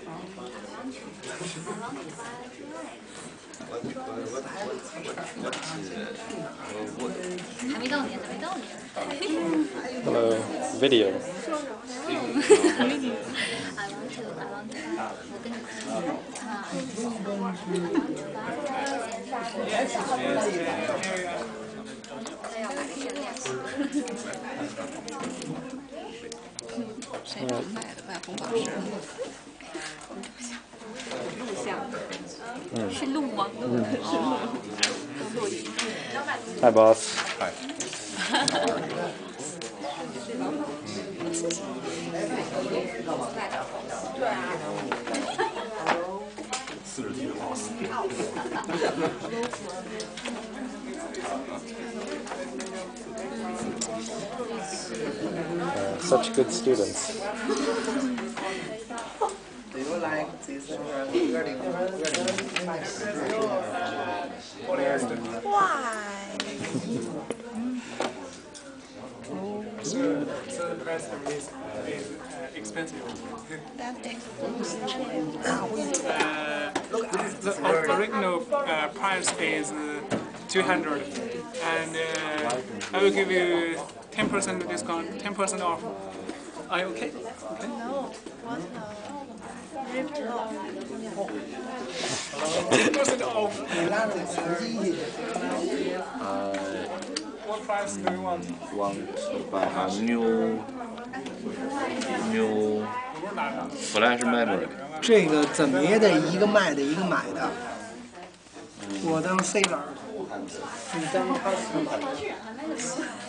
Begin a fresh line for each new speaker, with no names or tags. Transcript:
还没到年，还没到年。
Hello, video.
I want to buy。我跟你他要把这些练习。
谁让买的外红宝石？录像。是录吗？哦。录音。
Hi, boss.
Hi.
对啊。
40斤好死。
Such good students.
Do you like this
Why?
So the rest is expensive.
That is
The original price is 200, and I will give you 10% discount, 10% off. Are you okay? Okay.
no. What ripped off?
10% off. What price do you want?
Want to buy a new flash memory.
这个怎么也得一个卖的，一个买的。我当 C 佬，你当 customer。